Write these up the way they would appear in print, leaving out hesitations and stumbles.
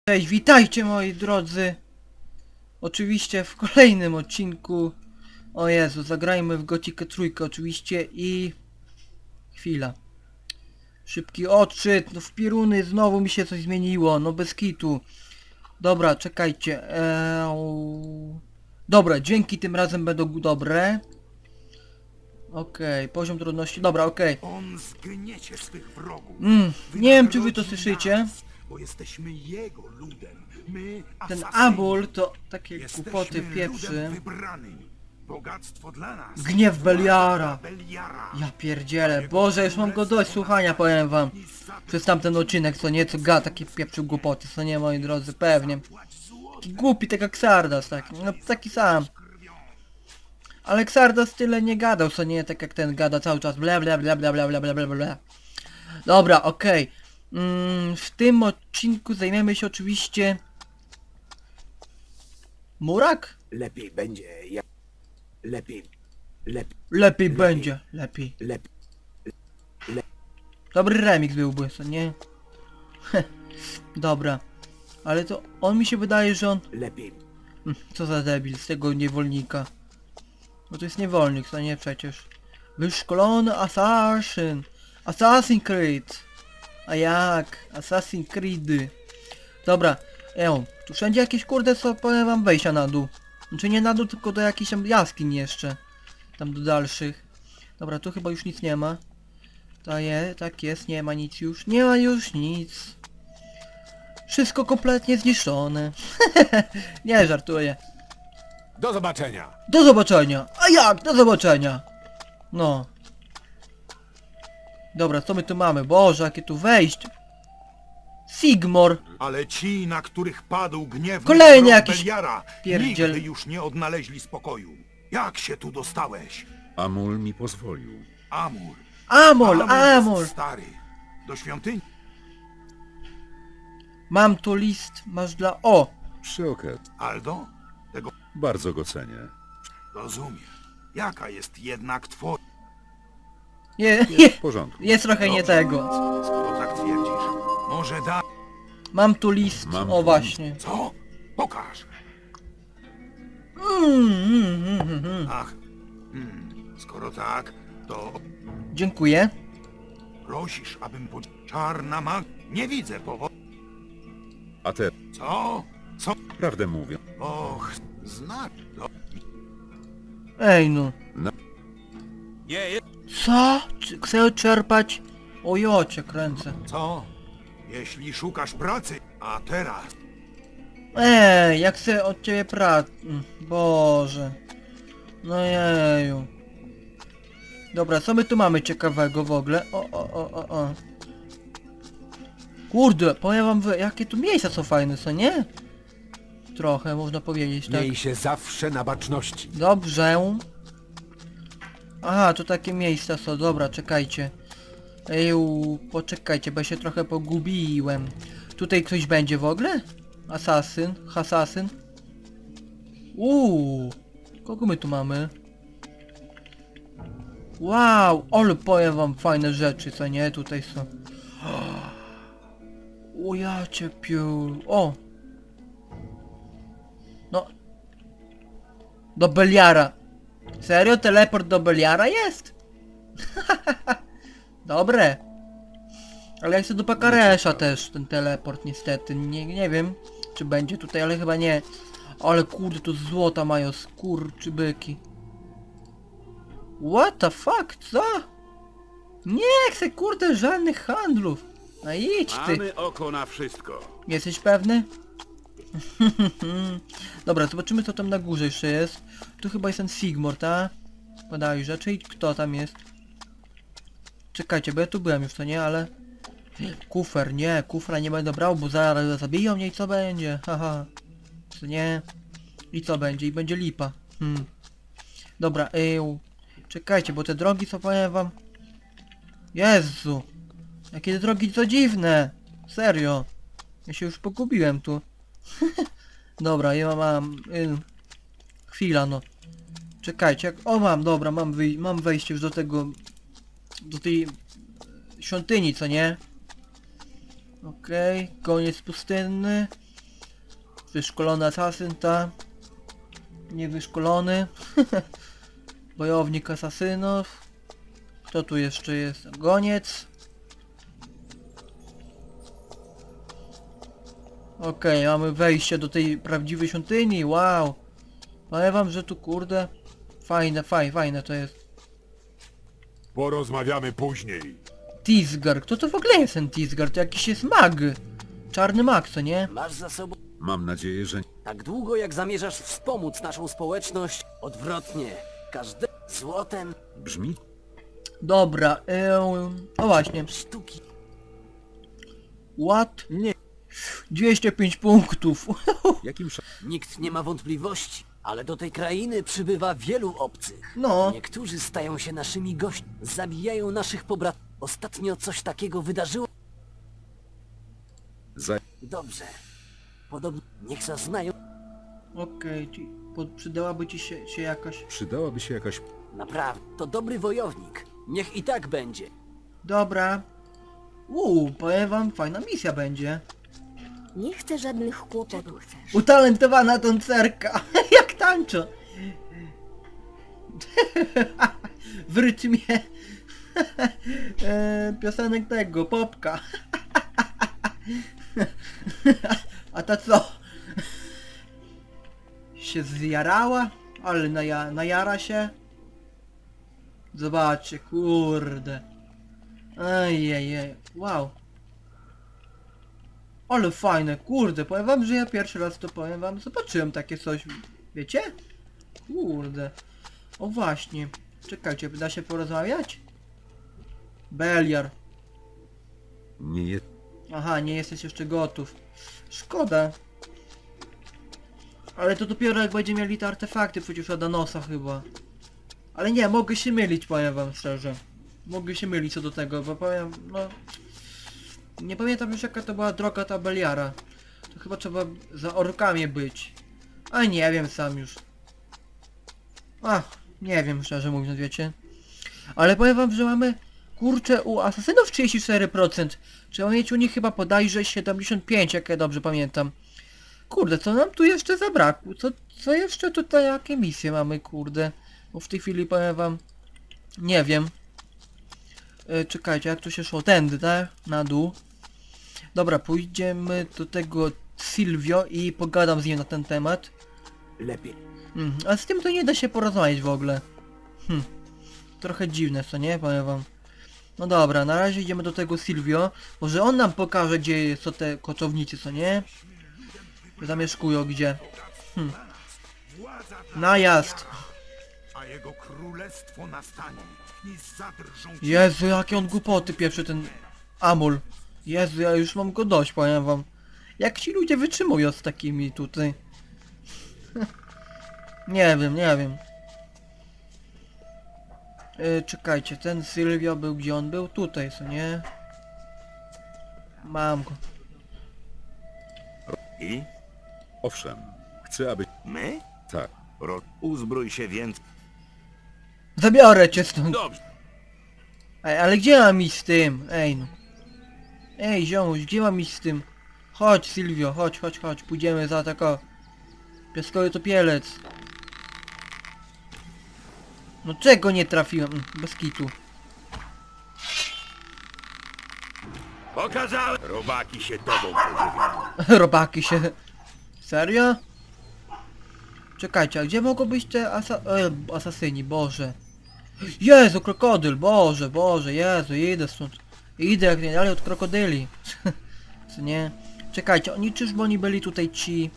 Cześć, witajcie moi drodzy. Oczywiście w kolejnym odcinku. O Jezu, zagrajmy w Gothica 3 oczywiście i... Chwila. Szybki odczyt, no w piruny znowu mi się coś zmieniło, no bez kitu. Dobra, czekajcie. Dobra, dźwięki tym razem będą dobre. Okej, poziom trudności, dobra, okej. On zgniecie swych wrogów. Nie wiem czy wy to słyszycie. Nas, bo jesteśmy jego ludem. My, Ten asasyni, Abul to takie jesteśmy głupoty pieprzy. ludem wybranym. Bogactwo dla nas. Gniew Beliara. Beliara. Ja pierdzielę, Boże, już mam go dość słuchania, powiem wam. Przez tamten odcinek, co nie, co gada takie pieprzył głupoty, co nie, moi drodzy, pewnie. Taki głupi, tak jak Xardas, tak, no taki sam. Ale Xardas tyle nie gadał, co nie, tak jak ten gada cały czas, bla bla bla bla bla bla bla bla bla. Dobra, okej. W tym odcinku zajmiemy się oczywiście... Murak? Lepiej będzie jak... Lepiej będzie, lepiej. Lepiej. Dobry remix byłby, co nie? Dobra. Ale to on mi się wydaje, że on... Lepiej. Co za debil z tego niewolnika. Bo to jest niewolnik, to nie przecież. Wyszkolony assassin. Assassin's Creed. A jak? Assassin's Creed. Dobra. Tu wszędzie jakieś kurde co powiem wam wejścia na dół. Znaczy nie na dół, tylko do jakichś tam jaskiń jeszcze. Tam do dalszych. Dobra, tu chyba już nic nie ma. Tak jest, nie ma nic już. Nie ma już nic. Wszystko kompletnie zniszczone. Nie, żartuję. Do zobaczenia. Do zobaczenia! A jak? Do zobaczenia! No. Dobra, co my tu mamy? Boże, jakie tu wejście! Sigmor! Ale ci, na których padł gniew Kolejny jakiś Beliara, pierdziel. nigdy już nie odnaleźli spokoju. Jak się tu dostałeś? Amul mi pozwolił. Amur. Amol! Jest stary. Do świątyni. Mam tu list, masz dla... O! Przy okazji. Aldo? Tego Bardzo go cenię. rozumiem. Jaka jest jednak twoja... W porządku. Jest trochę nie tego. Skoro tak twierdzisz. Może da... Mam tu list, Mam o tu właśnie. Co? Pokaż. Ach. Skoro tak, to Dziękuję. prosisz, abym czarna mag... Nie widzę powodu. A te, Co? Co? prawdę mówię. Och, znak. Ej no. Nie, Co? Chcę czerpać? O jocie, kręcę. Co? Jeśli szukasz pracy, a teraz... Ej, ja chcę od ciebie Boże. No jeju. Dobra, co my tu mamy ciekawego w ogóle? O. Kurde, powiem wam, jakie tu miejsca są fajne, co nie? Trochę, można powiedzieć, tak. Miej się zawsze na baczności. Dobrze. Aha, tu takie miejsca są, dobra, czekajcie. Poczekajcie, bo ja się trochę pogubiłem. Tutaj ktoś będzie w ogóle? Asasyn. Kogo my tu mamy? Wow, ale powiem wam fajne rzeczy, co nie? Tutaj są. O ja cię piu. O! No. Do Beliara. Serio? Teleport do Beliara jest? Dobre. Ale ja chcę do Pakaresza też ten teleport niestety. Nie wiem czy będzie tutaj, ale chyba nie. Ale kurde tu złota mają skurczybyki. What the fuck? Co? Nie chcę kurde żadnych handlów. No idź ty. Mamy oko na wszystko. Jesteś pewny? Dobra, zobaczymy co tam na górze jeszcze jest. Tu chyba jest ten Sigmor, tak? Bodajże, czyli kto tam jest? Czekajcie, bo ja tu byłem już, to nie, ale... Kufer, nie, kufra nie będę brał, bo zaraz zabiją mnie i co będzie? Haha. Co nie? I co będzie? I będzie lipa. Dobra, czekajcie, bo te drogi co powiem wam... Jezu! Jakie te drogi co dziwne! Serio! Ja się już pogubiłem tu. Dobra, ja mam... chwila no. Czekajcie, jak... O mam, dobra, mam wejście już do tego... Do tej... świątyni, co nie? Okej, koniec pustynny. Wyszkolony asasyn, ta. Niewyszkolony. Bojownik asasynów. Kto tu jeszcze jest? Goniec. Okej, mamy wejście do tej prawdziwej świątyni, wow. Powiem wam, że tu kurde... Fajne to jest. Porozmawiamy później. Tisgar, kto to w ogóle jest ten Tisgar? To jakiś jest mag. Czarny mag, co nie? Masz za sobą Mam nadzieję, że... tak długo, jak zamierzasz wspomóc naszą społeczność, odwrotnie. Każde złotem Brzmi? Dobra, o właśnie. sztuki. What? Nie. 205 punktów. Jakim Nikt nie ma wątpliwości, ale do tej krainy przybywa wielu obcych. No. Niektórzy stają się naszymi gośćmi, zabijają naszych pobratów. Ostatnio coś takiego wydarzyło. Dobrze. Podobnie niech zaznają. Okej, przydałaby ci się jakaś... Przydałaby się jakaś... Naprawdę, to dobry wojownik. Niech i tak będzie. Dobra. Powiem wam, fajna misja będzie. Nie chcę żadnych kłopotów. Utalentowana tancerka. Jak tańczą. W rytmie piosenek tego, popka. A ta co? Się zjarała? Ale najara się? Zobaczcie, kurde. Ejejej, wow. Ale fajne, kurde, powiem wam, że ja pierwszy raz to powiem wam, zobaczyłem takie coś, wiecie? Kurde. O właśnie, czekajcie, da się porozmawiać? Beliar. Nie jest... Aha, nie jesteś jeszcze gotów. Szkoda. Ale to dopiero jak będziemy mieli te artefakty przecież od Anosa chyba. Ale nie, mogę się mylić, powiem wam szczerze. Mogę się mylić co do tego, bo powiem, no... Nie pamiętam już jaka to była droga ta Beliara. To chyba trzeba za orkami być. A nie wiem sam już. Nie wiem szczerze mówiąc, wiecie. Ale powiem wam, że mamy... Kurczę, u asasynów 34%. Trzeba mieć u nich chyba bodajże 75, jak ja dobrze pamiętam. Kurde, co nam tu jeszcze zabrakło? Co jeszcze tutaj, jakie misje mamy, kurde? Bo w tej chwili powiem wam... Nie wiem. Czekajcie, jak tu się szło? Tędy, tak? Na dół. Dobra, pójdziemy do tego Silvio i pogadam z nim na ten temat. Lepiej. A z tym to nie da się porozmawiać w ogóle. Trochę dziwne, co nie? Powiem wam. No dobra, na razie idziemy do tego Silvio. Może on nam pokaże, gdzie są te koczownicy, co nie? Zamieszkują gdzie. Najazd. A jego królestwo nastanie i zadrżą ci Jezu, jakie on głupoty pieprzy ten Amul. Jezu, ja już mam go dość, powiem wam. Jak ci ludzie wytrzymują z takimi tutaj? Nie wiem. Czekajcie, ten Silvio był gdzie on był? Tutaj, co nie? Mam go. I? Owszem. Chcę, aby... My? Tak. Uzbrój się więc. Zabiorę cię stąd. Dobrze. Ej, ale gdzie mam iść z tym? Ej no. Ej ziomuś, gdzie mam iść z tym? Chodź Silvio, chodź. Pójdziemy za tako... Piaskowy topielec. No czego nie trafiłem? Bez kitu. Pokazałem! Robaki się tobą pożywiają. Robaki się... Serio? Czekajcie, a gdzie mogą być te asasyni? Boże. Jezu, krokodyl! Boże, Jezu, idę stąd. Idę jak najdalej od krokodyli. Co nie? Czekajcie, czyżby oni byli tutaj ci...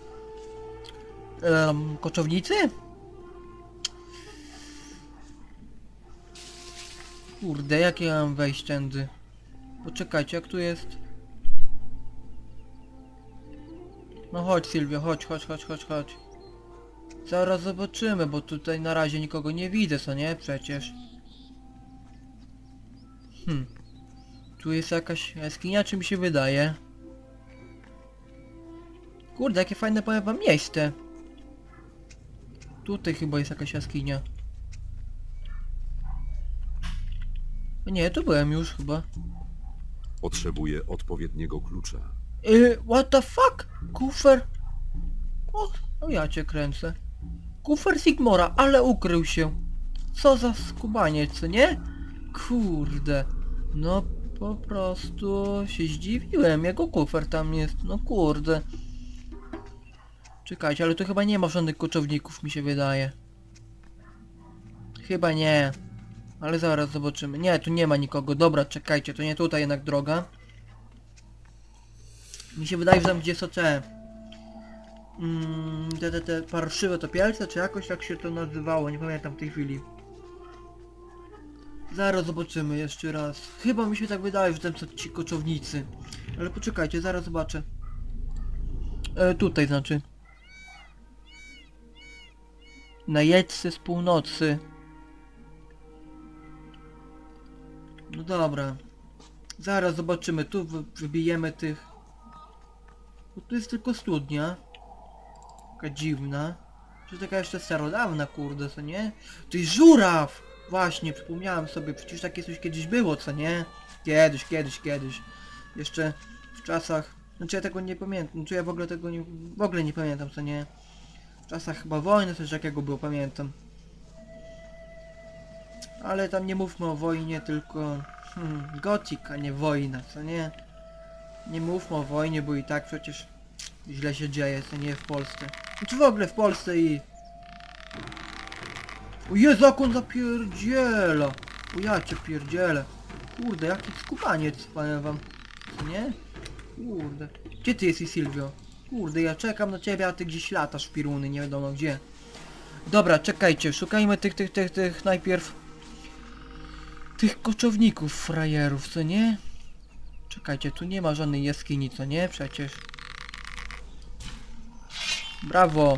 koczownicy? Kurde, jak ja mam wejść tędy? Poczekajcie, jak tu jest? No chodź Silvio, chodź. Zaraz zobaczymy, bo tutaj na razie nikogo nie widzę, co nie? Przecież. Tu jest jakaś jaskinia, czy mi się wydaje? Kurde, jakie fajne, powiem wam, miejsce. Tutaj chyba jest jakaś jaskinia. Nie, tu byłem już chyba. Potrzebuję odpowiedniego klucza. What the fuck? Kufer? O ja cię kręcę. Kufer Sigmora, ale ukrył się. Co za skubaniec, co nie? Kurde. No po prostu się zdziwiłem, jego kufer tam jest, no kurde. Czekajcie, ale tu chyba nie ma żadnych koczowników, mi się wydaje. Chyba nie. Ale zaraz zobaczymy. Nie, tu nie ma nikogo. Dobra, czekajcie, to nie tutaj jednak droga. Mi się wydaje, że tam gdzie są te... te parszywe topielce, czy jakoś tak się to nazywało, nie pamiętam w tej chwili. Zaraz zobaczymy jeszcze raz. Chyba mi się tak wydaje, że tam są ci koczownicy. Ale poczekajcie, zaraz zobaczę. Tutaj znaczy. Najedźcy z północy. No dobra. Zaraz zobaczymy. Tu wybijemy tych... Bo tu jest tylko studnia. Taka dziwna. Czy taka jeszcze starodawna, kurde, co nie? To jest żuraw! Właśnie, przypomniałem sobie, przecież takie coś kiedyś było, co nie? Kiedyś. Jeszcze w czasach... Znaczy ja tego nie pamiętam, znaczy ja w ogóle tego nie... W ogóle nie pamiętam, co nie? W czasach chyba wojny coś takiego było, pamiętam. Ale tam nie mówmy o wojnie, tylko... Gothic, a nie wojna, co nie? Nie mówmy o wojnie, bo i tak przecież... Źle się dzieje, co nie w Polsce. Znaczy w ogóle w Polsce i... O Jezu, jak on zapierdziela! O ja cię pierdzielę. Kurde, jaki skupaniec, powiem wam. Co nie? Kurde. Gdzie ty jesteś, Silvio? Kurde, ja czekam na ciebie, a ty gdzieś latasz w piruny, nie wiadomo gdzie. Dobra, czekajcie, szukajmy tych najpierw... Tych koczowników, frajerów, co nie? Czekajcie, tu nie ma żadnej jaskini, co nie? Przecież. Brawo!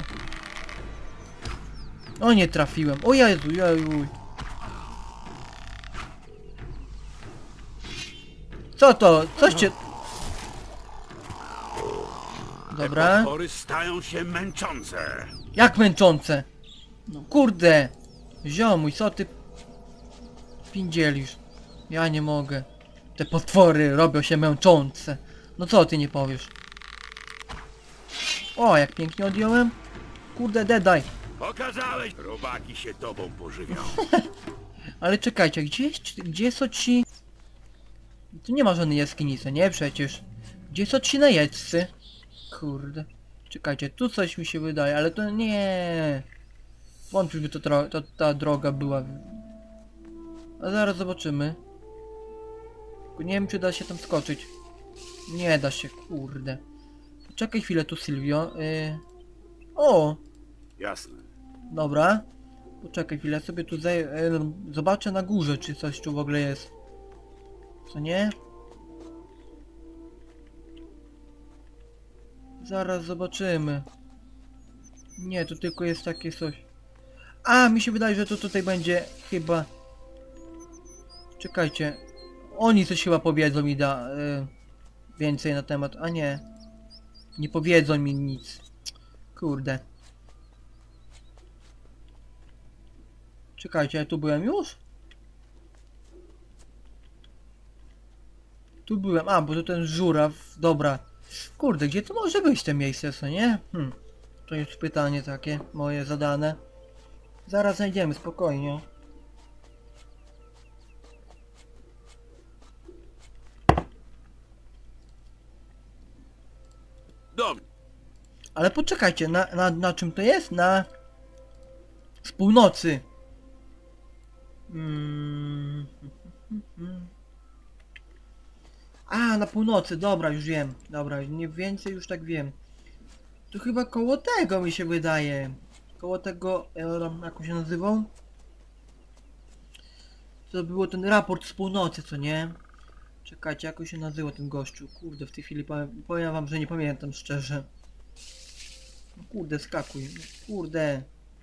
O, nie trafiłem. O Jezu, jejuj. Co to? Coś cię... Dobra. Potwory stają się męczące. Jak męczące? No kurde. Ziomuj, co ty... Pindzielisz? Ja nie mogę. Te potwory robią się męczące. No co ty nie powiesz? O, jak pięknie odjąłem. Kurde, dedaj. Okazałeś, robaki się tobą pożywią. Ale czekajcie, gdzie są ci... Tu nie ma żadnej jaskinicy, nie? Przecież. Gdzie są ci najedźcy? Kurde. Czekajcie, tu coś mi się wydaje, ale to nie. Wątpię, by ta droga była. A zaraz zobaczymy. Tylko nie wiem, czy da się tam skoczyć. Nie da się, kurde. Czekaj chwilę tu, Silvio. O! Jasne. Dobra. Poczekaj chwilę, sobie tu zobaczę na górze, czy coś tu w ogóle jest. Co nie? Zaraz zobaczymy. Nie, tu tylko jest takie coś. A, mi się wydaje, że to tutaj będzie chyba... Czekajcie. Oni coś chyba powiedzą mi więcej na temat, a nie. Nie powiedzą mi nic. Kurde. Czekajcie, ja tu byłem już? Tu byłem, a bo to ten żuraw, dobra. Kurde, gdzie to może być te miejsce, co nie? To jest pytanie takie, moje zadane. Zaraz znajdziemy, spokojnie. Dobrze. Ale poczekajcie, na czym to jest? Z północy. A, na północy, dobra, już wiem. Dobra, nie więcej już tak wiem. To chyba koło tego mi się wydaje. Koło tego, jak on się nazywał? To było ten raport z północy, co nie? Czekajcie, jak on się nazywał ten gościu? Kurde, w tej chwili powiem wam, że nie pamiętam szczerze. No kurde, skakuj. Kurde.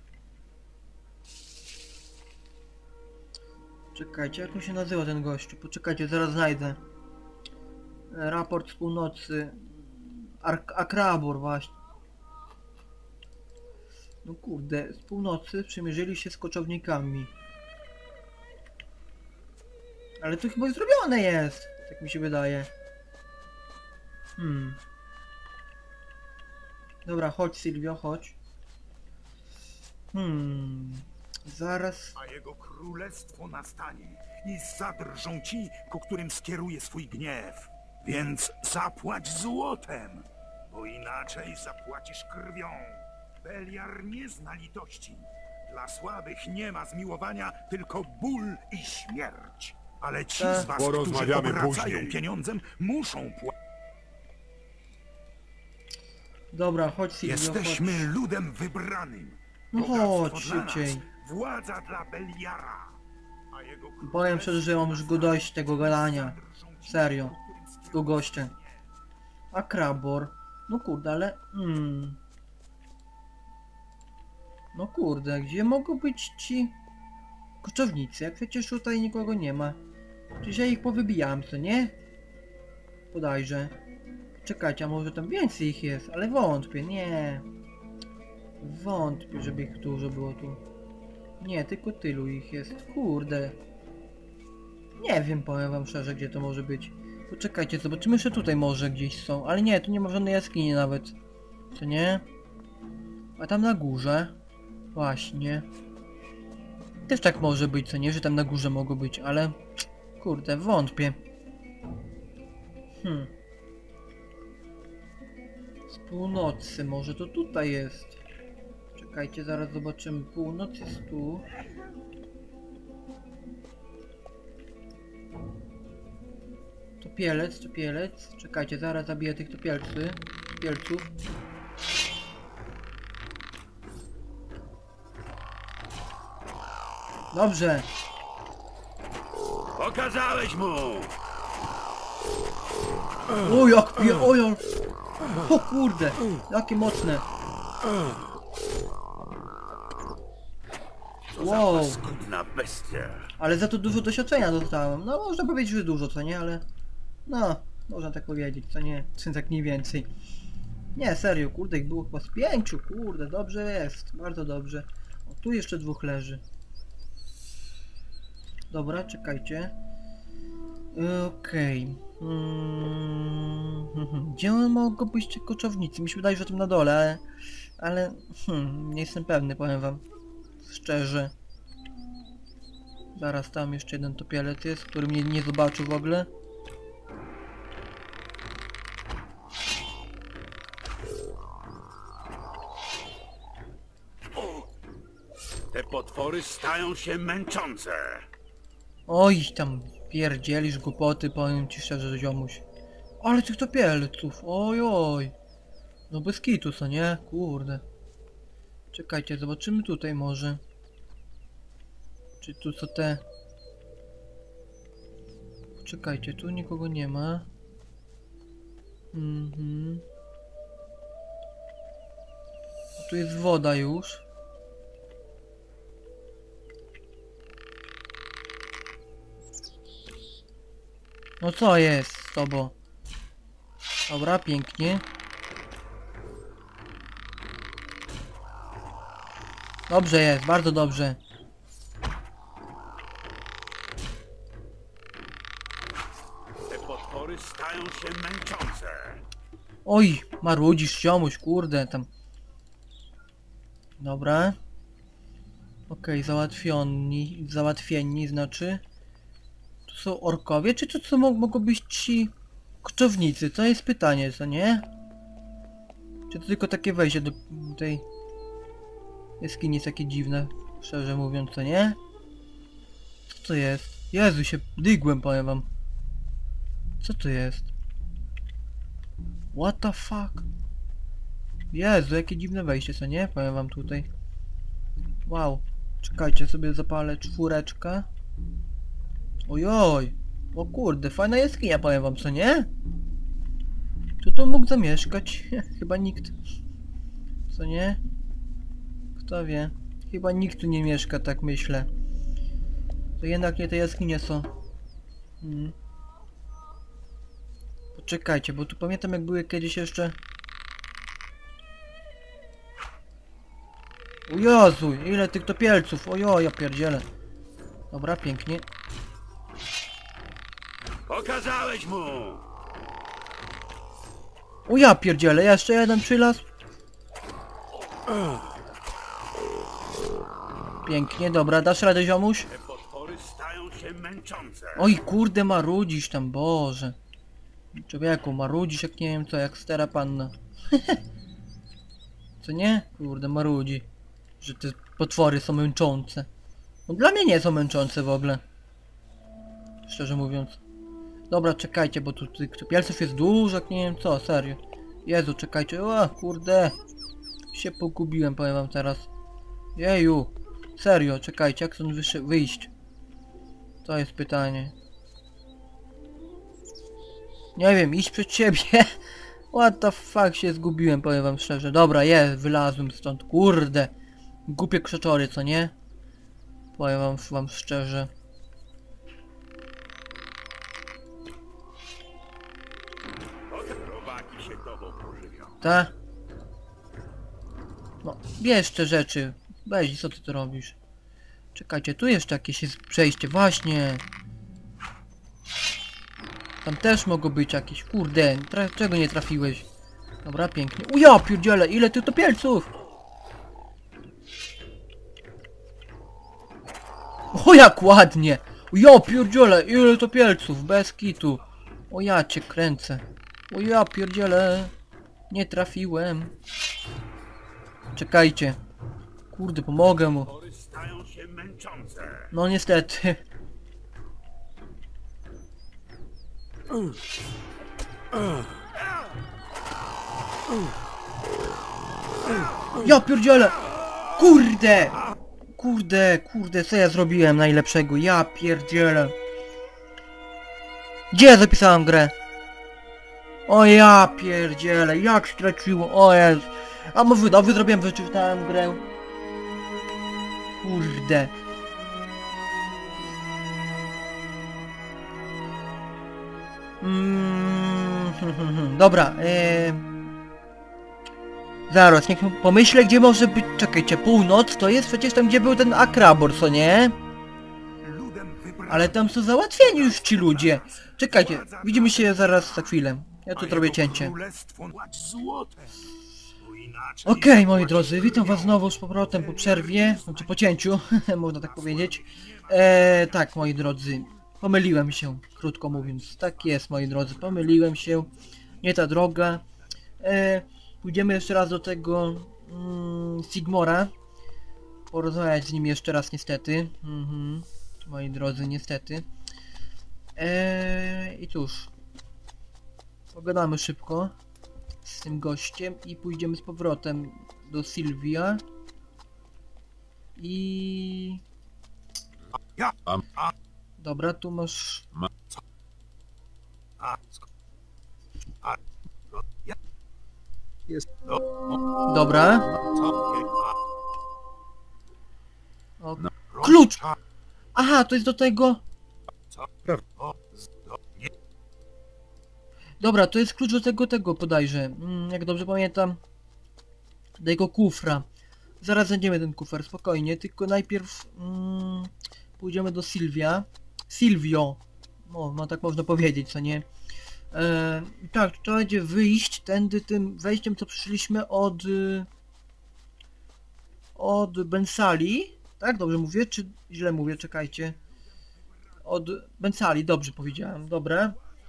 Czekajcie, jak on się nazywa ten gościu? Poczekajcie, zaraz znajdę. Raport z północy. Akrabor właśnie. No kurde, z północy przymierzyli się z koczownikami. Ale to chyba zrobione jest, tak mi się wydaje. Dobra, chodź Sylwio, chodź. Zaraz... A jego królestwo nastanie i zadrżą ci, ku którym skieruje swój gniew. Więc zapłać złotem, bo inaczej zapłacisz krwią. Beliar nie zna litości. Dla słabych nie ma zmiłowania, tylko ból i śmierć. Ale ci z was, którzy Porozmawiamy obracają później. pieniądzem, muszą płacić. Dobra, chodź Sylwio, Jesteśmy chodź. ludem wybranym. No Bogactwo chodź, dla nas, szybciej. władza dla Beliara. A jego Powiem szczerze, że mam już go dość tego gadania. Serio. Tego gościa. A Krabor? No kurde, ale... No kurde, gdzie mogą być ci... koczownicy? Jak przecież tutaj nikogo nie ma. Przecież ja ich powybijałem, co nie? Podajże. Czekajcie, a może tam więcej ich jest, ale wątpię, nie. Wątpię, żeby ich dużo było tu. Nie, tylko tylu ich jest, kurde. Nie wiem, powiem wam szczerze, gdzie to może być. Poczekajcie, zobaczymy, że tutaj może gdzieś są, ale nie, tu nie ma żadnej jaskini nawet. Co nie? A tam na górze? Właśnie. Też tak może być, co nie, że tam na górze mogą być, ale... Kurde, wątpię. Z północy, może to tutaj jest. Czekajcie, zaraz zobaczymy. Północ jest tu. Topielec, topielec. Czekajcie, zaraz zabiję tych topielców. Dobrze. Pokazałeś mu! O jak pije, o jak... O kurde, jakie mocne. Wow, Skutna bestia. ale za to dużo doświadczenia dostałem. No można powiedzieć, że dużo, co nie, ale... No, można tak powiedzieć, co nie, czy tak mniej więcej. Nie, serio, kurde, ich było chyba z 5, kurde, dobrze jest, bardzo dobrze. O, tu jeszcze 2 leży. Dobra, czekajcie. Okej. Gdzie mogą być ci koczownicy? Mi się wydaje, że tam na dole, ale nie jestem pewny, powiem wam szczerze. Zaraz tam jeszcze jeden topielec jest, który mnie nie zobaczył w ogóle. Te potwory stają się męczące. Oj, tam pierdzielisz głupoty, powiem ci szczerze, ziomuś. Ale tych topielców, oj oj. No bez kitu, co nie? Kurde. Czekajcie, zobaczymy tutaj może. Czy tu co te... Czekajcie, tu nikogo nie ma. Tu jest woda już. No co jest z tobą? Dobra, pięknie. Dobrze jest, bardzo dobrze. Te potwory stają się męczące. Oj, marudzisz ziomuś, kurde tam. Dobra. Okej, załatwieni znaczy. Tu są orkowie, czy to co mogą być ci koczownicy? To jest pytanie, co nie? Czy to tylko takie wejście do tej jaskini jest takie dziwne, szczerze mówiąc, co nie? Co to jest? Jezu, się dygłem, powiem wam. Co to jest? What the fuck? Jezu, jakie dziwne wejście, co nie? Powiem wam tutaj. Wow. Czekajcie, sobie zapalę 4. Ojoj. O kurde, fajna jaskinia, powiem wam, co nie? Kto tu mógł zamieszkać? Chyba nikt. Co nie? Kto wie? Chyba nikt tu nie mieszka, tak myślę. To jednak nie te jaskinie są. Poczekajcie, bo tu pamiętam jak były kiedyś jeszcze... O Jezu, ile tych topielców, ojo, ja pierdzielę. Dobra, pięknie. Pokazałeś mu! O ja pierdzielę, jeszcze jeden przylazł. Pięknie, dobra, dasz radę, ziomuś? Te potwory stają się męczące. Oj, kurde, marudzisz tam, Boże. Człowieku, marudzisz jak nie wiem co, jak stara panna. Co nie? Kurde, marudzi. Że te potwory są męczące. No dla mnie nie są męczące w ogóle. Szczerze mówiąc. Dobra, czekajcie, bo tu tych topielców jest dużo, jak nie wiem co, serio. Jezu, czekajcie, o kurde. Się pogubiłem, powiem wam teraz. Jeju. Serio, czekajcie, jak stąd wyjść? To jest pytanie. Nie wiem, iść przed siebie. What the fuck, się zgubiłem, powiem wam szczerze. Dobra, wylazłem stąd, kurde. Głupie krzeczory, co nie? Powiem wam szczerze. Robaki się tobą pożywią. Ta? No, bierz te rzeczy. Weź, co ty tu robisz? Czekajcie, tu jeszcze jakieś jest przejście, właśnie. Tam też mogą być jakieś, kurde, czego nie trafiłeś? Dobra, pięknie. O ja pierdziele, ile tych topielców! O jak ładnie! O ja pierdziele, ile topielców, bez kitu. O ja cię kręcę. O ja pierdziele. Nie trafiłem. Czekajcie. Kurde, pomogę mu. Potwory stają się męczące. No niestety. Ja pierdzielę! Kurde! Kurde, co ja zrobiłem najlepszego? Ja pierdzielę. Gdzie ja zapisałem grę? O ja pierdzielę, jak straciło, o Jezu. A może dobrze zrobiłem, wyczytałem grę. Kurde. Dobra, zaraz, niech pomyślę, gdzie może być... Czekajcie, północ to jest przecież tam, gdzie był ten Akrabor, co nie? Ludem wybranym Ale tam są załatwieni już ci ludzie. Czekajcie, widzimy się zaraz za chwilę. Ja tu a zrobię jego cięcie. królestwo płać złotem, bo inaczej Okej, moi zapłaci drodzy, witam was krwią. znowu z powrotem po przerwie, znaczy po cięciu, można tak powiedzieć. Tak, moi drodzy, pomyliłem się, krótko mówiąc. Tak jest, moi drodzy, pomyliłem się. Nie ta droga. Pójdziemy jeszcze raz do tego Sigmora. Porozmawiać z nim jeszcze raz, niestety. Moi drodzy, niestety. I cóż, pogadamy szybko z tym gościem i pójdziemy z powrotem do Sylwia. I... Dobra, tu masz... A, Jest. Dobra. co? O, No. klucz! Aha, to jest do tego... Nie, Dobra, to jest klucz do tego bodajże. Jak dobrze pamiętam. Do jego kufra. Zaraz znajdziemy ten kufer, spokojnie. Tylko najpierw pójdziemy do Sylwia. Silvio. No tak można powiedzieć, co nie? Tak, trzeba będzie wyjść tędy tym wejściem, co przyszliśmy od Bensali. Tak, dobrze mówię? Czy źle mówię? Czekajcie. Od Bensali, dobrze powiedziałem. Dobra.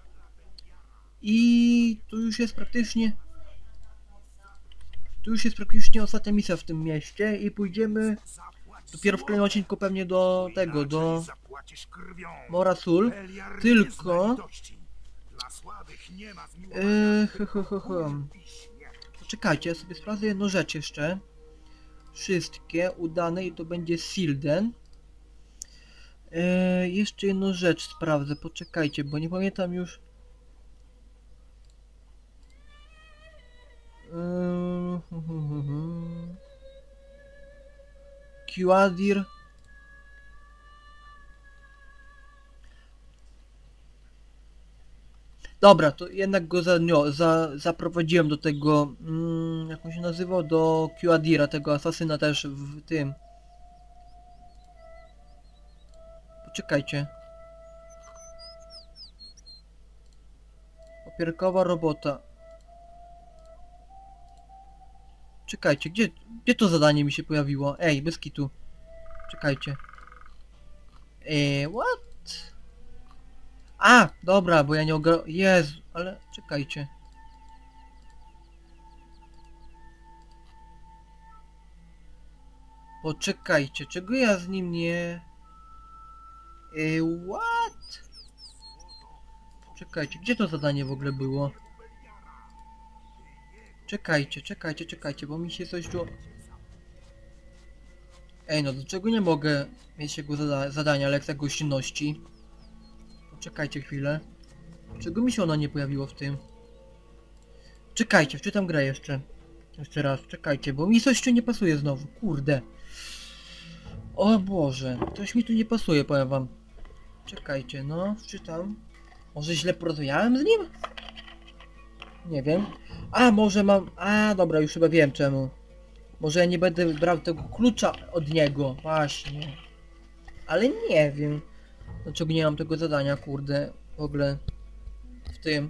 I tu już jest praktycznie... Tu już jest praktycznie ostatnia misja w tym mieście i pójdziemy dopiero w kolejnym odcinku pewnie do tego, do zapłacisz krwią. Morasul. Beliar Tylko... nie zna litości. Dla słabych nie ma zmiłowania. Poczekajcie, ja sobie sprawdzę jedną rzecz jeszcze. Wszystkie udane i to będzie Silden. Jeszcze jedną rzecz sprawdzę, poczekajcie, bo nie pamiętam już. Kiładir. Dobra, to jednak go zaprowadziłem do tego, jak on się nazywał, do Kiładira, tego asasyna też w tym. Poczekajcie. Opierkowa robota. Czekajcie, gdzie to zadanie mi się pojawiło? Ej, bez kitu. Czekajcie. What? A, dobra, bo ja nie Jezu, ale czekajcie. Poczekajcie, czego ja z nim nie... what? Czekajcie, gdzie to zadanie w ogóle było? Czekajcie, bo mi się coś tu... Ej, no dlaczego nie mogę mieć jego zadania lekcja gościnności? Poczekajcie chwilę. Czego mi się ono nie pojawiło w tym? Czekajcie, wczytam grę jeszcze. Jeszcze raz, czekajcie, bo mi coś tu nie pasuje znowu, kurde. O Boże, coś mi tu nie pasuje, powiem wam. Czekajcie, no, wczytam. Może źle porozmawiałem z nim? Nie wiem. A, może mam... A, dobra, już chyba wiem czemu. Może ja nie będę brał tego klucza od niego, właśnie. Ale nie wiem. Dlaczego nie mam tego zadania, kurde, w ogóle w tym.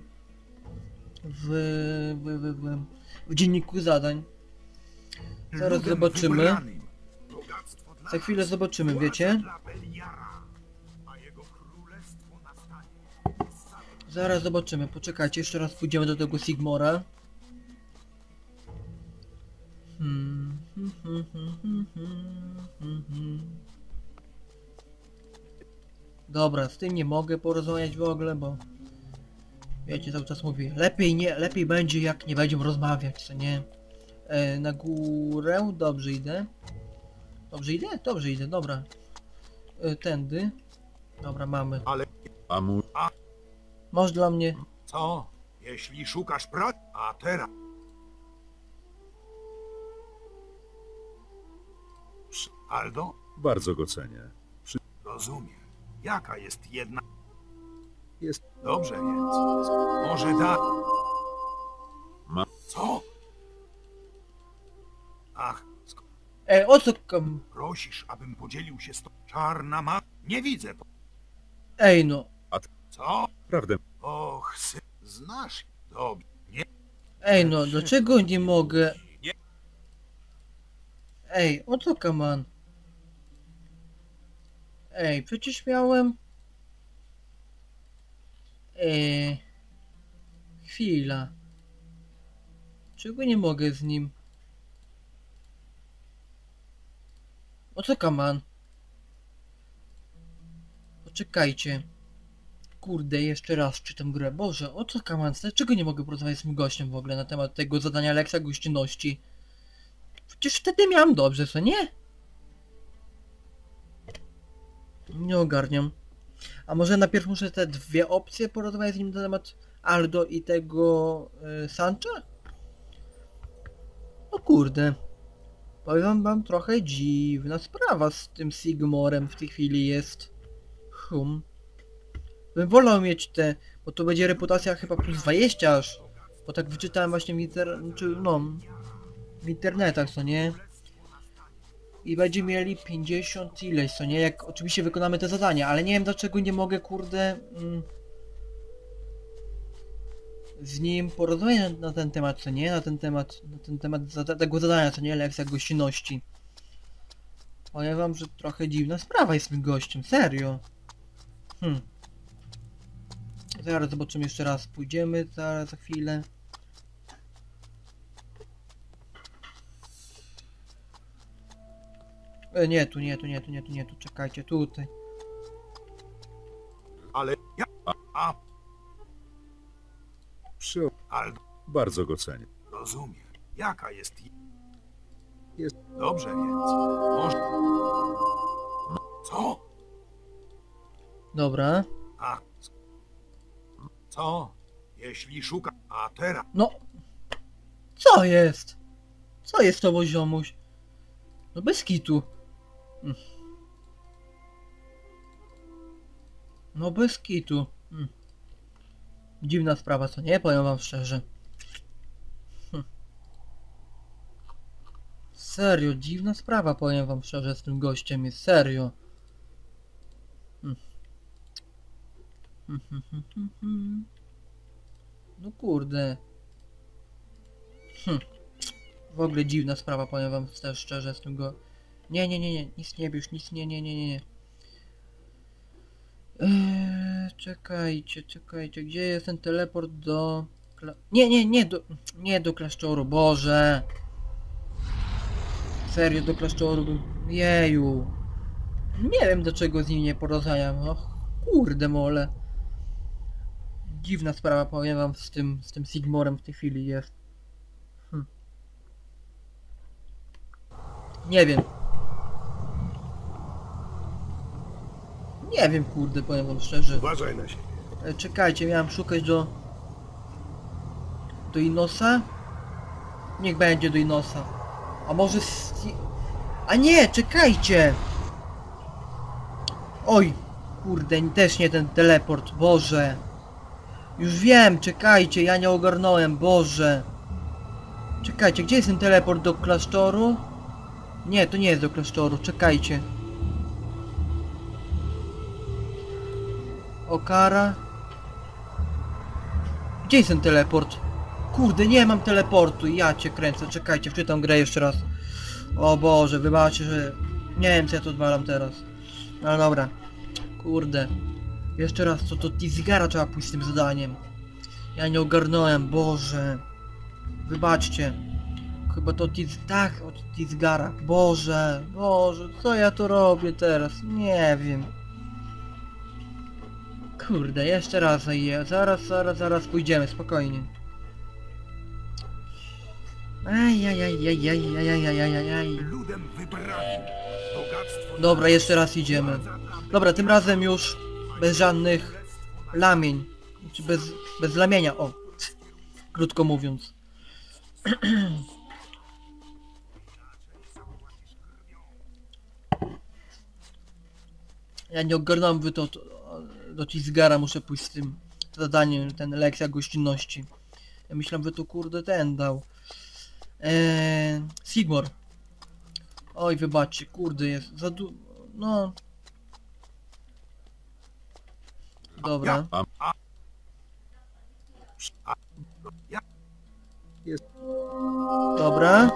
W dzienniku zadań. Zaraz Ludem zobaczymy. wybranym. Bogactwo dla Za chwilę nas, zobaczymy, władza wiecie? dla Beliara, a jego królestwo nastanie. Zaraz zobaczymy, poczekajcie, jeszcze raz pójdziemy do tego Sigmora. Dobra, z tym nie mogę porozmawiać w ogóle, bo... Wiecie, cały czas mówię, lepiej będzie jak nie będziemy rozmawiać, co nie? Na górę, dobrze idę. Dobrze idę? Dobrze idę, dobra. Tędy. Dobra, mamy. Masz dla mnie... Co? Jeśli szukasz pracy, a teraz... Aldo? Bardzo go cenię. Rozumiem. Jaka jest jedna... Jest. Dobrze więc. Może da... Co? Ach, O co kam... prosisz, abym podzielił się z tobą. Czarna ma... Nie widzę. Ej no. Co? Prawdę. Och, znasz. Dobrze. Nie. Ej no, dlaczego nie mogę... Ej, o co kaman? Ej, przecież miałem... Chwila. Czego nie mogę z nim? O co kaman? Poczekajcie. Kurde, jeszcze raz czytam grę. Boże, o co kaman? Dlaczego nie mogę porozmawiać z tym gościem w ogóle na temat tego zadania lekcja gościnności? Przecież wtedy miałem dobrze, co nie? Nie ogarniam. A może najpierw muszę te dwie opcje porozmawiać z nim na temat Aldo i tego Sancha? O kurde. Powiem wam, trochę dziwna sprawa z tym Sigmorem w tej chwili jest. Bym wolał mieć te, bo to będzie reputacja chyba plus 20 aż. Bo tak wyczytałem właśnie w internetach, co nie? I będzie mieli 50 ileś, co nie? Jak oczywiście wykonamy te zadania, ale nie wiem dlaczego nie mogę, kurde... z nim porozmawiać na ten temat, co nie? Na ten temat tego zadania, co nie? Lekcja gościnności. Powiem wam, że trochę dziwna sprawa jest z tym gościem, serio. Zaraz zobaczymy jeszcze raz, pójdziemy zaraz za chwilę. Nie, tu, czekajcie, tutaj. Ale ja... Przy... Aldo, Bardzo go cenię. rozumiem. Jaka jest... Jest. Dobrze więc. Może... Co? Dobra. A... Co? Jeśli szuka... A teraz... No. Co jest? Co jest to, ziomuś? No bez kitu. No bez kitu. Dziwna sprawa, co nie? Powiem wam szczerze. Serio, dziwna sprawa, powiem wam szczerze, z tym gościem jest, serio. No kurde. W ogóle dziwna sprawa, powiem wam też szczerze z tym go... Nie, nic nie bierz, nic nie. Czekajcie, gdzie jest ten teleport do... Nie do klasztoru, Boże! Serio, do klasztoru bym... Jeju! Nie wiem dlaczego z nim nie porozmawiam, no kurde mole. Dziwna sprawa, powiem wam, z tym Sigmorem w tej chwili jest. Nie wiem. Nie wiem, kurde, powiem wam szczerze. Uważaj na siebie. Czekajcie, miałem szukać do Inosa? Niech będzie do Inosa. A może a nie, czekajcie! Oj, kurde, też nie ten teleport, Boże. Już wiem, czekajcie, ja nie ogarnąłem, Boże. Czekajcie, gdzie jest ten teleport do klasztoru? Nie, to nie jest do klasztoru, czekajcie. Okara. Gdzie jest ten teleport? Kurde, nie mam teleportu, ja cię kręcę, czekajcie, wczytam grę jeszcze raz. O Boże, wybaczcie, że... Nie wiem co ja tu odwalam teraz. Ale dobra. Kurde. Jeszcze raz, co to Tizgara trzeba pójść z tym zadaniem. Ja nie ogarnąłem, Boże. Wybaczcie. Chyba to tak, od Tizgara. Boże, co ja tu robię teraz? Nie wiem. Kurde, jeszcze raz zaraz pójdziemy, spokojnie. Ajajajajajajajajajajaj. Ludem wybrani. Bogactwo... Dobra, jeszcze raz idziemy. Dobra, tym razem już bez żadnych lamień. Czy bez lamienia, o. Krótko mówiąc. Ja nie ogarnąłem do Tizgara, muszę pójść z tym zadaniem, ten lekcja gościnności. Ja myślałem, że to kurde ten dał. Sigmor. Oj, wybaczcie, kurde, jest za no. Dobra. Dobra.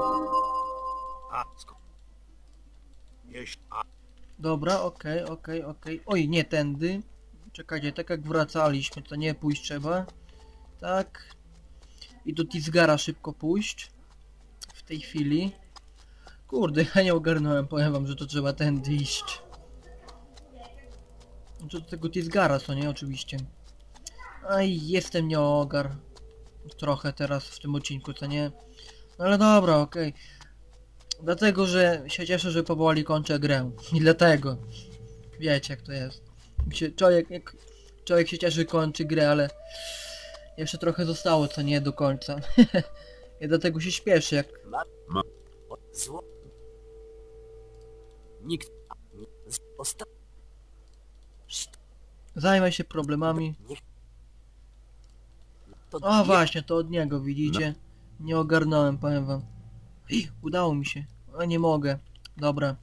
Dobra, okej. Oj, nie tędy. Czekajcie, tak jak wracaliśmy, to nie pójść trzeba. Tak. I do Tizgara szybko pójść. W tej chwili. Kurde, ja nie ogarnąłem, powiem wam, że to trzeba tędy iść. Do tego Tizgara, co nie? Oczywiście. Aj, jestem nieogar. Trochę teraz w tym odcinku, co nie? Ale dobra, okej. Dlatego, że się cieszę, że powoli kończę grę. I dlatego. Wiecie jak to jest. Człowiek się cieszy, kończy grę, ale... Jeszcze trochę zostało, co nie do końca. I dlatego się śpieszę, jak... Zło... Nikt... Zajmę się problemami. To O właśnie, to od niego, widzicie? Nie ogarnąłem, powiem wam. Udało mi się. A nie mogę. Dobra.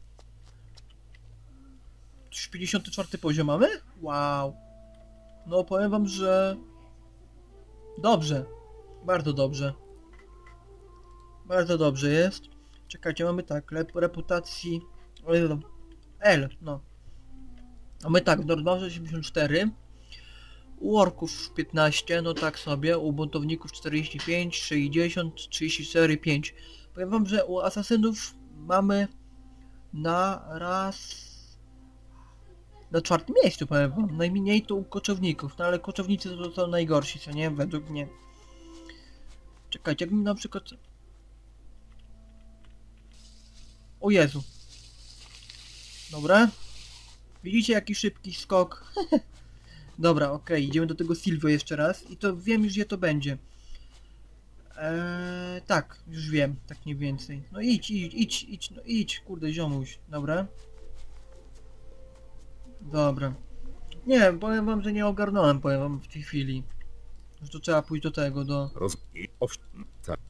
Już 54 poziom mamy? Wow. No powiem wam, że... Dobrze. Bardzo dobrze. Bardzo dobrze jest. Czekajcie, mamy tak, reputacji... L, no. Mamy tak, w Nordmarze 84. U orków 15, no tak sobie. U buntowników 45, 60, 34, 5. Powiem wam, że u asasynów mamy na czwartym miejscu, powiem wam. Najmniej to u koczowników, no ale koczownicy to są najgorsi, co nie? Według mnie. Czekajcie, jakbym na przykład... O Jezu. Dobra. Widzicie jaki szybki skok? Dobra, okej, idziemy do tego Silvio jeszcze raz i to wiem już gdzie to będzie. Tak, już wiem, tak mniej więcej. No idź, kurde ziomuś, dobra. Dobra. Nie wiem, powiem wam, że nie ogarnąłem, powiem wam w tej chwili. Że to trzeba pójść do tego, do... Tak.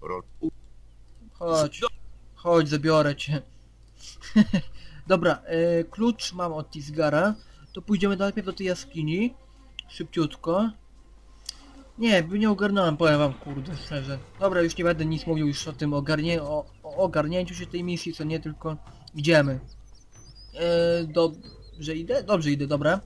Chodź, zabiorę cię. Dobra, klucz mam od Tizgara. To pójdziemy najpierw do tej jaskini. Szybciutko. Nie, nie ogarnąłem, powiem wam, kurde, szczerze. Dobra, już nie będę nic mówił już o tym o ogarnięciu się tej misji, co nie, tylko idziemy. Dobrze idę? Dobrze idę, dobra.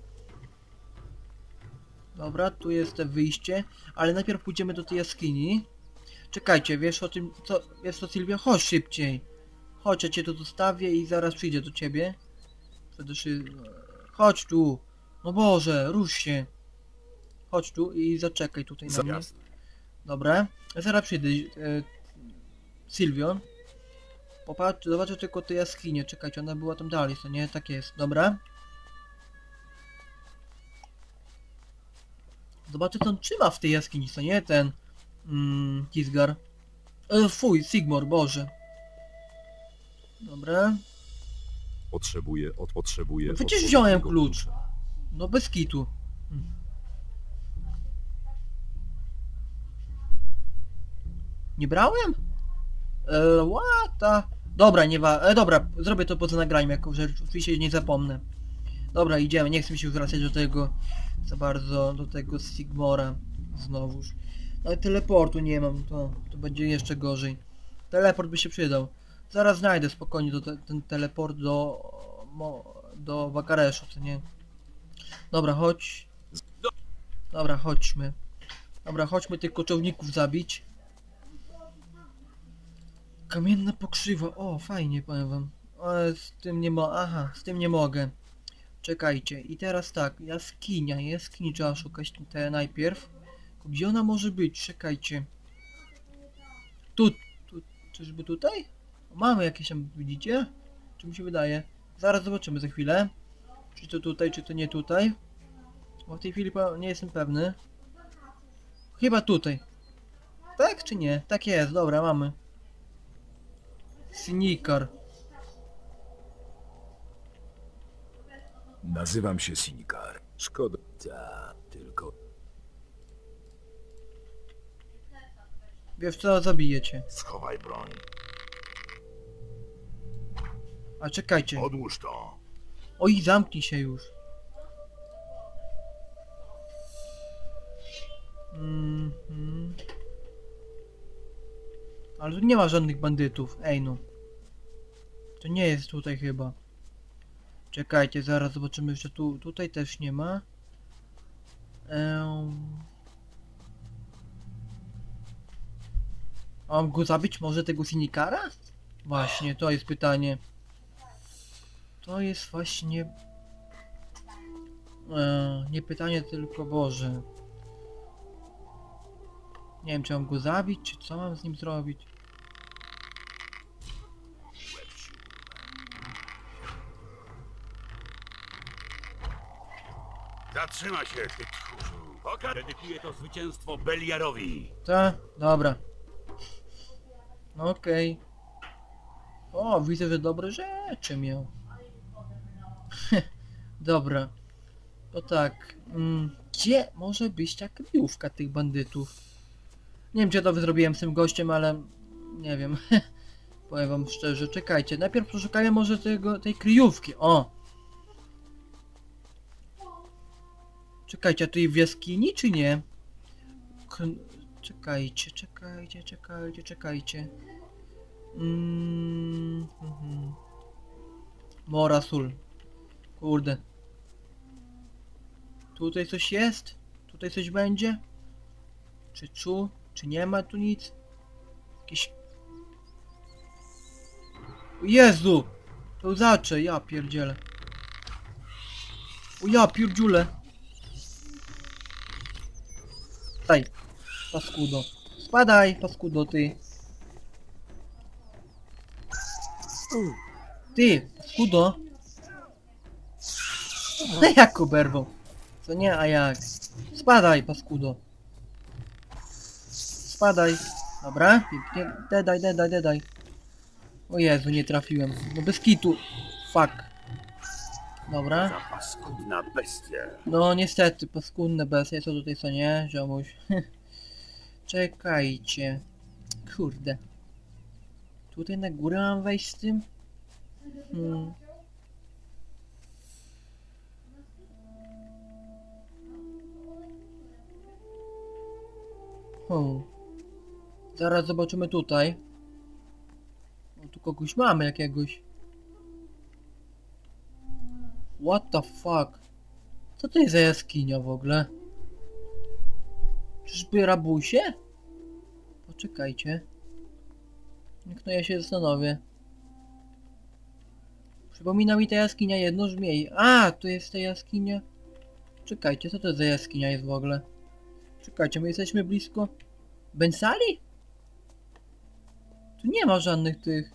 Dobra, tu jest te wyjście, ale najpierw pójdziemy do tej jaskini. Czekajcie, wiesz o tym, wiesz co, Sylwia? Chodź szybciej. Chodź, ja cię tu zostawię i zaraz przyjdę do ciebie. Wtedy się... Chodź tu. No Boże, rusz się. Chodź tu i zaczekaj tutaj na mnie. Jasne. Dobra, ja zaraz przyjdę. Sylwio. Popatrz, zobaczę tylko tę jaskinię. Czekajcie, ona była tam dalej, co nie? Tak jest, dobra. Zobaczę, co on trzyma w tej jaskini, co nie? Ten... Kisgar. Fuj, Sigmar, Boże. Dobra. Potrzebuję No przecież odpowiedniego wziąłem klucz. No bez kitu. Nie brałem? What the... Dobra, dobra, zrobię to poza nagraniem, jako że oczywiście nie zapomnę. Dobra, idziemy, nie chcę mi się już wracać do tego za bardzo, do tego Sigmora znowuż. Ale teleportu nie mam, to będzie jeszcze gorzej. Teleport by się przydał. Zaraz znajdę spokojnie ten teleport do Wakareszu, co nie? Dobra, chodź. Dobra, chodźmy. Dobra, chodźmy tych koczowników zabić. Kamienna pokrzywa, o fajnie powiem wam. Ale z tym nie aha, z tym nie mogę. Czekajcie, i teraz tak, jaskini trzeba szukać te najpierw. Gdzie ona może być? Czekajcie. Tu, czyżby tutaj? Mamy jakieś tam, widzicie? Czy mi się wydaje? Zaraz zobaczymy za chwilę. Czy to tutaj, czy to nie tutaj. Bo w tej chwili nie jestem pewny. Chyba tutaj. Tak czy nie? Tak jest, dobra, mamy. Sinikar. Nazywam się Sinikar. Szkoda. Ta, tylko Wiesz co, zabijecie. Schowaj broń. A czekajcie. Odłóż to. Oj, zamknij się już. Ale tu nie ma żadnych bandytów. Ej no. To nie jest tutaj chyba. Czekajcie, zaraz zobaczymy jeszcze tu. Tutaj też nie ma. A mam go zabić może tego Sinikara? Właśnie, to jest pytanie. To jest właśnie... nie pytanie, tylko Boże. Nie wiem, czy mam go zabić, czy co mam z nim zrobić. Zatrzymaj się, ty tchórzu. Dedykuję to zwycięstwo Beliarowi. Ta? Dobra. No okej. O, widzę, że dobre rzeczy miał. Dobra. To tak. Gdzie może być ta kryjówka tych bandytów? Nie wiem, czy ja to zrobiłem z tym gościem, ale... Nie wiem. Powiem wam szczerze. Czekajcie. Najpierw poszukajmy może tej kryjówki. O! Czekajcie, a tu w jaskini, czy nie? Czekajcie. Morasul. Kurde. Tutaj coś jest? Tutaj coś będzie? Czy nie ma tu nic? Jakieś... O Jezu! To zaczę, ja pierdzielę. O ja pierdziule. Spadaj, paskudo. Spadaj, paskudo, ty. Ty, paskudo. No jak oberwał? Co nie, a jak? Spadaj, paskudo. Spadaj. Dobra, pięknie. Dedaj. O Jezu, nie trafiłem. No bez kitu. Fuck. Dobra. Za paskudna bestia. No niestety, paskudne bestie są tutaj, co nie, ziomuś. Czekajcie. Kurde. Tutaj na górę mam wejść z tym? Zaraz zobaczymy tutaj. O, tu kogoś mamy jakiegoś. What the fuck? Co to jest za jaskinia w ogóle? Czyżby rabusie? Poczekajcie. Niech no ja się zastanowię. Przypomina mi ta jaskinia jedno brzmiej. A, tu jest ta jaskinia. Czekajcie, co to za jaskinia jest w ogóle? Czekajcie, my jesteśmy blisko Bensali? Tu nie ma żadnych tych.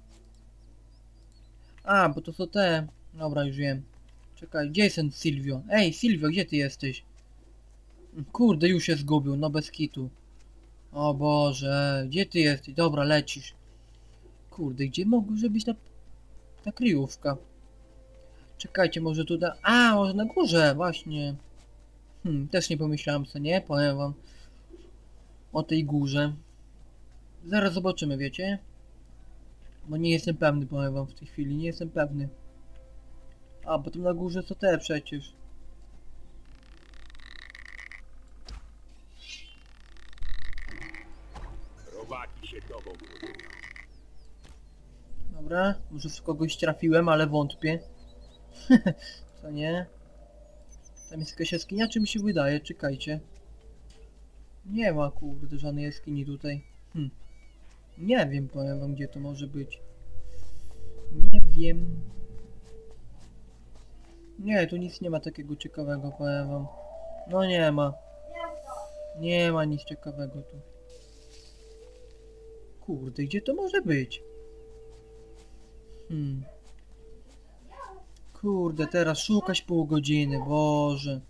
A, bo to są te. Dobra, już wiem. Czekaj, gdzie jest ten Silvio? Ej, Silvio, gdzie ty jesteś? Kurde, już się zgubił, no bez kitu. O Boże, gdzie ty jesteś? Dobra, lecisz. Kurde, gdzie mogłaby być ta kryjówka? Czekajcie, może tutaj... A, może na górze, właśnie. Też nie pomyślałem co nie, powiem wam. O tej górze. Zaraz zobaczymy, wiecie? Bo nie jestem pewny, powiem wam w tej chwili, nie jestem pewny. A, bo tam na górze co te przecież. Robaki się tobą budują. Dobra, może w kogoś trafiłem, ale wątpię. Co nie? Tam jest jakaś jaskinia, czy mi się wydaje? Czekajcie. Nie ma kurde żadnej jaskini tutaj. Nie wiem, powiem wam gdzie to może być. Nie wiem. Nie, tu nic nie ma takiego ciekawego, powiem wam. No nie ma. Nie ma nic ciekawego tu. Kurde, gdzie to może być? Kurde, teraz szukać pół godziny, Boże.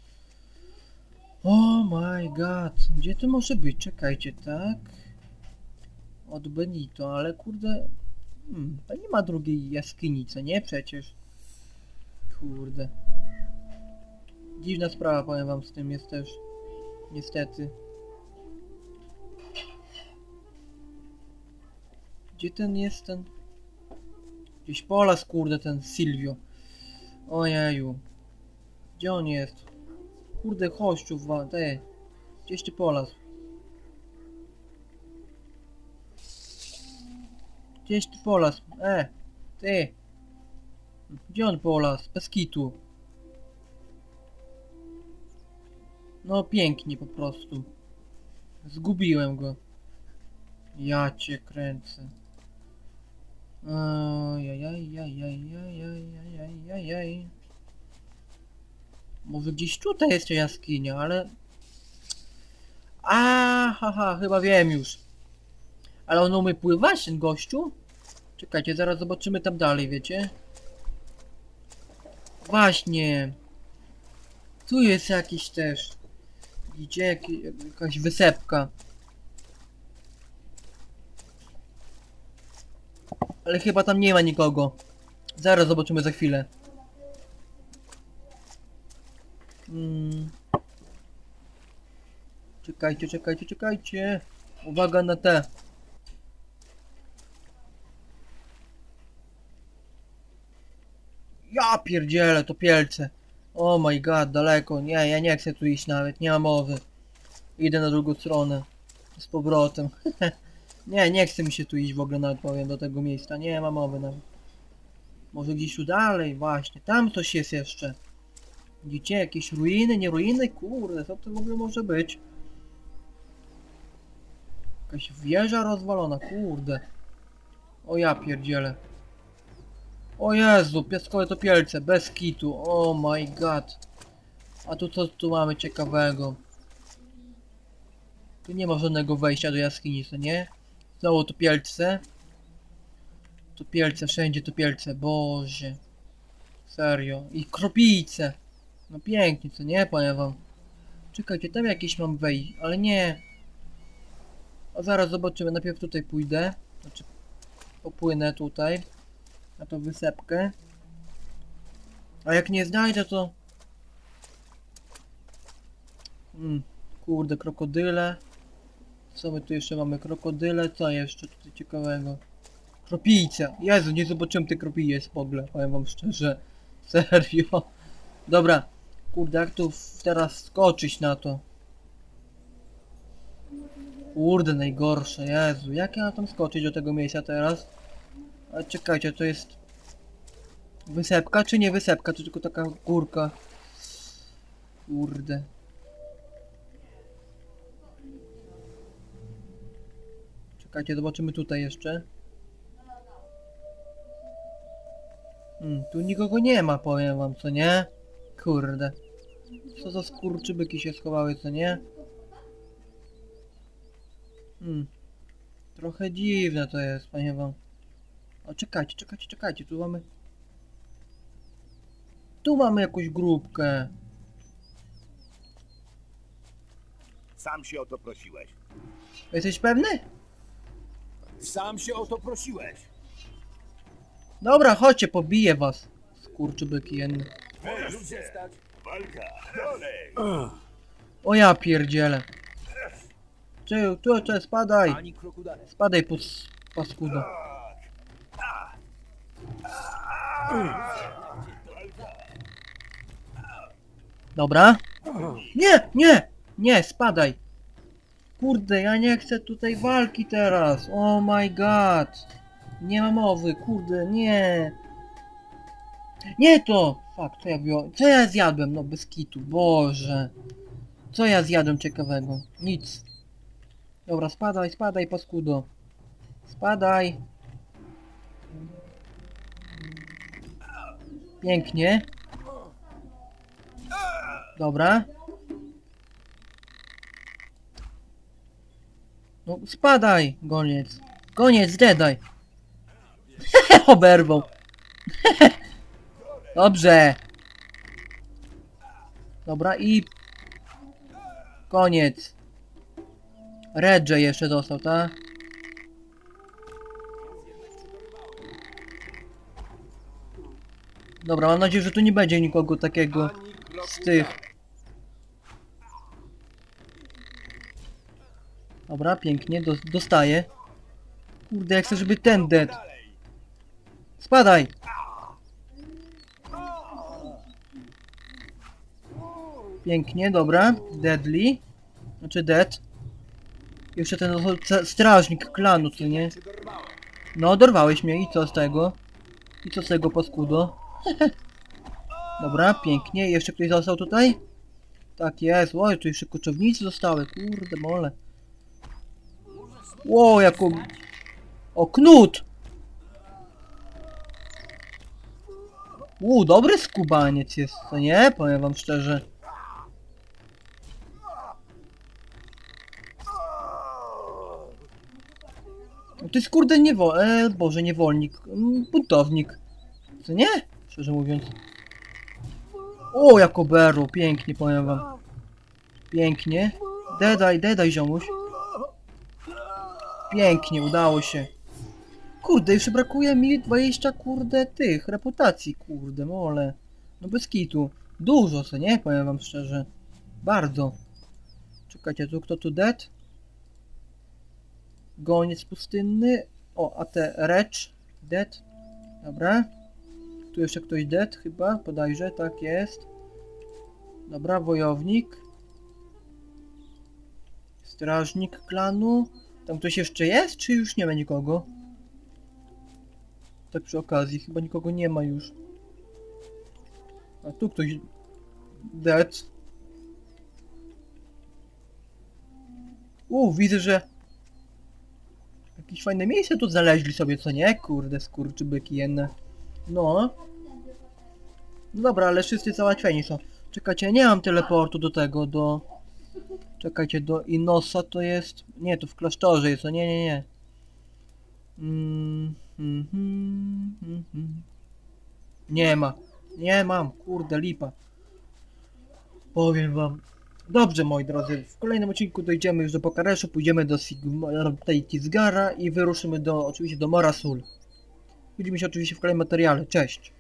Oh my god, gdzie to może być? Czekajcie, tak? Od Benito, ale kurde... to nie ma drugiej jaskini, co nie? Przecież. Kurde. Dziwna sprawa, powiem wam, z tym jest też. Niestety. Gdzie ten jest ten... Gdzieś polas, kurde, ten Silvio. Ojeju. Gdzie on jest? Kurde, chościu, te. Gdzieś ty polas? Gdzieś ty polas? Ty. Gdzie on polas? Bez kitu. No pięknie po prostu. Zgubiłem go. Ja cię kręcę. Ajajajajajajajajajajajaj. Może gdzieś tutaj jest ta jaskinia, ale... Haha, chyba wiem już. Ale on umie pływać, ten gościu? Czekajcie, zaraz zobaczymy tam dalej, wiecie? Właśnie. Tu jest jakiś też. Idzie jakaś wysepka. Ale chyba tam nie ma nikogo. Zaraz zobaczymy za chwilę. Czekajcie, czekajcie, czekajcie. Uwaga na te. Ja pierdzielę, to Pielce. Oh my god, daleko. Nie, ja nie chcę tu iść nawet, nie ma mowy. Idę na drugą stronę. Z powrotem. Nie chce mi się tu iść w ogóle, nawet powiem, do tego miejsca. Nie ma mowy nawet. Może gdzieś tu dalej, właśnie. Tam coś jest jeszcze. Widzicie, jakieś ruiny, nie ruiny? Kurde, co to w ogóle może być? Jakaś wieża rozwalona, kurde. O ja pierdzielę. O Jezu, piaskowe topielce, bez kitu. Oh my god. A tu co tu mamy ciekawego? Tu nie ma żadnego wejścia do jaskini, co nie? Znowu topielce. Topielce, wszędzie topielce, Boże. Serio. I kropijce. No pięknie, co nie? Powiem wam. Czekajcie, tam jakieś mam wejść, ale nie. A zaraz zobaczymy, najpierw tutaj pójdę. Znaczy, popłynę tutaj. Na tą wysepkę. A jak nie znajdę, to... Kurde, krokodyle. Co my tu jeszcze mamy? Krokodyle, co jeszcze tutaj ciekawego? Kropijce! Jezu, nie zobaczyłem tej kropije w ogóle, powiem wam szczerze. Serio. Dobra. Kurde, jak tu teraz skoczyć na to? Kurde, najgorsze, Jezu, jak ja mam tam skoczyć do tego miejsca teraz? Ale czekajcie, to jest... Wysepka czy nie wysepka? To tylko taka górka. Kurde. Czekajcie, zobaczymy tutaj jeszcze. Tu nikogo nie ma, powiem wam, co nie? Kurde. Co za skurczybyki się schowały, co nie? Trochę dziwne to jest, powiem wam. O, czekajcie, tu mamy... Tu mamy jakąś grupkę. Sam się o to prosiłeś. Jesteś pewny? Sam się o to prosiłeś. Dobra, chodźcie, pobiję was. Skurczybyki jedne. Walka. Dalej. O ja pierdzielę. Tu, spadaj. Spadaj, paskudo. Dobra. Nie, spadaj. Kurde, ja nie chcę tutaj walki teraz. Oh my god. Nie ma mowy, kurde, nie. Nie to! Fuck, co ja wziąłem? Co ja zjadłem? No bez kitu, Boże. Co ja zjadłem ciekawego? Nic. Dobra, spadaj, paskudo. Spadaj. Pięknie. Dobra. No spadaj, goniec. Goniec, dedaj. Oberwał. Dobrze. Dobra i... Koniec. Redże jeszcze dostał, tak? Dobra, mam nadzieję, że tu nie będzie nikogo takiego z tych. Dobra, pięknie, dostaję. Kurde, jak chcę, żeby ten dead. Spadaj! Pięknie, dobra. Deadly. Znaczy dead. Jeszcze ten strażnik klanu, co nie? No, dorwałeś mnie i co z tego? I co z tego, paskudo? Dobra, pięknie. Jeszcze ktoś został tutaj? Tak jest. Oj, tu jeszcze koczownicy zostały. Kurde, mole. Ło, jako... O, knut! Dobry skubaniec jest, co nie? Powiem wam szczerze. To jest kurde Boże, niewolnik. Buntownik. Co nie? Szczerze mówiąc. O, jako berło, pięknie, powiem wam. Pięknie. Dedaj, ziomuś. Pięknie, udało się. Kurde, jeszcze brakuje mi 20, kurde, tych reputacji, kurde, mole. No bez kitu. Dużo, co nie? Powiem wam szczerze. Bardzo. Czekajcie, tu kto tu dead? Goniec pustynny. O, a te recz. Dead. Dobra. Tu jeszcze ktoś dead chyba, bodajże, tak jest. Dobra, wojownik. Strażnik klanu. Tam ktoś jeszcze jest, czy już nie ma nikogo? Tak przy okazji, chyba nikogo nie ma już. A tu ktoś... dead. Widzę, że... Jakieś fajne miejsce tu znaleźli sobie, co nie? Kurde, skurczybyki jedne. No. No dobra, ale wszyscy załatwieni są. Czekajcie, nie mam teleportu do tego, do... Czekajcie, do Inosa to jest... Nie, to w klasztorze jest, nie. Nie mam, kurde, lipa. Powiem wam. Dobrze, moi drodzy, w kolejnym odcinku dojdziemy już do Pokareszu, pójdziemy do Tizgara i wyruszymy oczywiście do Morasul. Widzimy się oczywiście w kolejnym materiale, cześć!